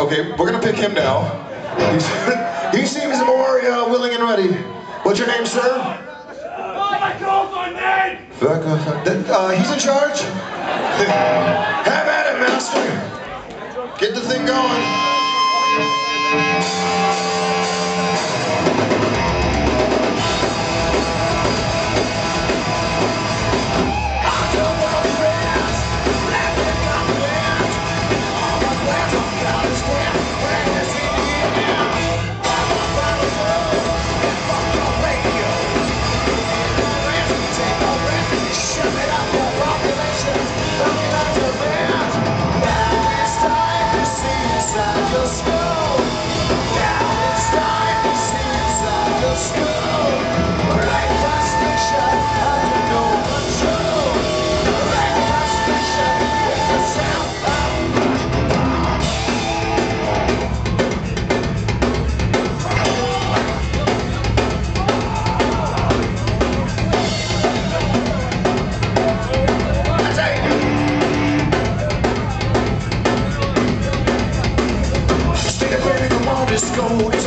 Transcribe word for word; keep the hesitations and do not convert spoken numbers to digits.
Okay, we're gonna pick him now. He's, he seems more uh, willing and ready. What's your name, sir? Let go of my name! Uh, he's in charge. Have at it, master. Get the thing going. Let's go.